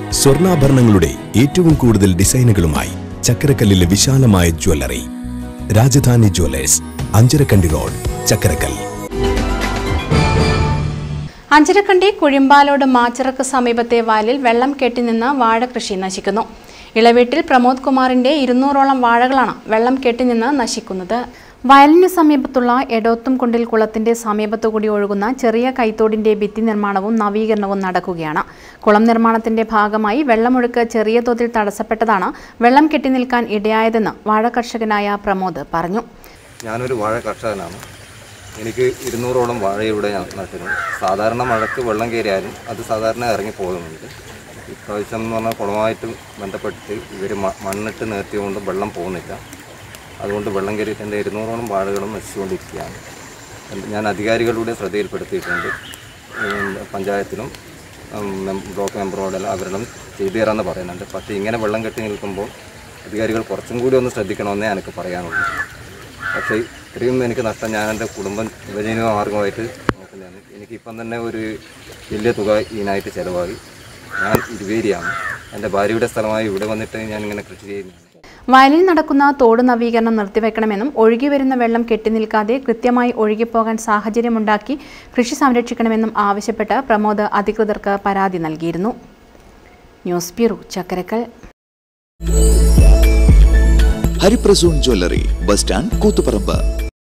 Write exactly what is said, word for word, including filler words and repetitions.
സ്വർണ്ണാഭരണങ്ങളുടെ ഏറ്റവും കൂടുതൽ ഡിസൈനുകളുമായി ചക്കരക്കല്ലിലെ വിശാലമായ jewellery Rajadhani jewellers, Ancharakandy road, Chakkarakkal. Ancharakandy Kuzhimbalode മാച്ചിറക്ക് സമീപത്തെ വയലിൽ വെള്ളം കെട്ടിനിന്ന് വാഴ കൃഷി നശിക്കുന്നു. ഇളവീട്ടിൽ പ്രമോദ് കുമാറിന്റെ ഇരുന്നൂറോളം വാഴകളാണ് വെള്ളം കെട്ടിനിന്ന് നശിക്കുന്നത്. വയലിന് സമീപത്തുള്ള എടോത്തുംകുണ്ടിൽ കുളത്തിന്റെ സമീപത്തുകൂടി ഒഴുകുന്ന ചെറിയ കൈത്തോടിന്റെ ഭിത്തി നിർമ്മാണവും നവീകരണവും നടക്കുകയാണ്. കുളം നിർമ്മാണത്തിന്റെ ഭാഗമായി വെള്ളമൊഴുക്ക് ചെറിയ തോതിൽ തടസ്സപ്പെട്ടതാണ് വെള്ളം കെട്ടിനിൽക്കാൻ ഇടയായതെന്ന് വാഴ കർഷകനായ പ്രമോദ് പറഞ്ഞു. ഞാനൊരു വാഴ കർഷകനാണ്. എനിക്ക് ഇരുന്നൂറോളം വാഴയുടെ ഞാൻ നട്ടിരുന്നു. സാധാരണ മഴക്ക് വെള്ളം കയറിയാലും അത് സാധാരണ ഇറങ്ങി പോകുന്നുണ്ട്. ഇപ്രാവശ്യം എന്ന് പറഞ്ഞാൽ കുളമായിട്ട് ബന്ധപ്പെട്ടിട്ട് ഇവർ മണ്ണിട്ട് നിർത്തിയുകൊണ്ട് വെള്ളം പോകുന്നില്ല. അതുകൊണ്ട് വെള്ളം കയറിയിട്ട് എൻ്റെ ഇരുന്നൂറോളം വാഴകളും നശിച്ചുകൊണ്ടിരിക്കുകയാണ്. ഞാൻ അധികാരികളുടെ ശ്രദ്ധയിൽപ്പെടുത്തിയിട്ടുണ്ട്. പഞ്ചായത്തിലും ബ്ലോക്ക് മെമ്പറോടെല്ലാം അവരെല്ലാം ചെയ്തു തരാമെന്ന് പറയുന്നുണ്ട്. പക്ഷേ ഇങ്ങനെ വെള്ളം കെട്ടി നിൽക്കുമ്പോൾ അധികാരികൾ കുറച്ചും കൂടി ഒന്ന് ശ്രദ്ധിക്കണമെന്നേ എനിക്ക് പറയാനുള്ളൂ. പക്ഷേ ഇത്രയും എനിക്ക് നഷ്ടം ഞാൻ എൻ്റെ കുടുംബം ഉപജീവന മാർഗമായിട്ട് നോക്കുന്നതാണ്. എനിക്കിപ്പം തന്നെ ഒരു വലിയ തുക ഇതിനായിട്ട് ചിലവായി. ഞാൻ ഇരുവേരിയാണ്. എൻ്റെ ഭാര്യയുടെ സ്ഥലമായി ഇവിടെ വന്നിട്ട് ഞാനിങ്ങനെ കൃഷി ചെയ്യുന്നതാണ്. വയലിൽ നടക്കുന്ന തോട് നവീകരണം നിർത്തിവെക്കണമെന്നും ഒഴുകിവരുന്ന വെള്ളം കെട്ടിനിൽക്കാതെ കൃത്യമായി ഒഴുകിപ്പോകാൻ സാഹചര്യമുണ്ടാക്കി കൃഷി സംരക്ഷിക്കണമെന്നും ആവശ്യപ്പെട്ട് പ്രമോദ് അധികൃതർക്ക് പരാതി നൽകിയിരുന്നു. News bureau, Chakkarakkal. Hariprasoon jewellery, bus stand, Koothuparamba.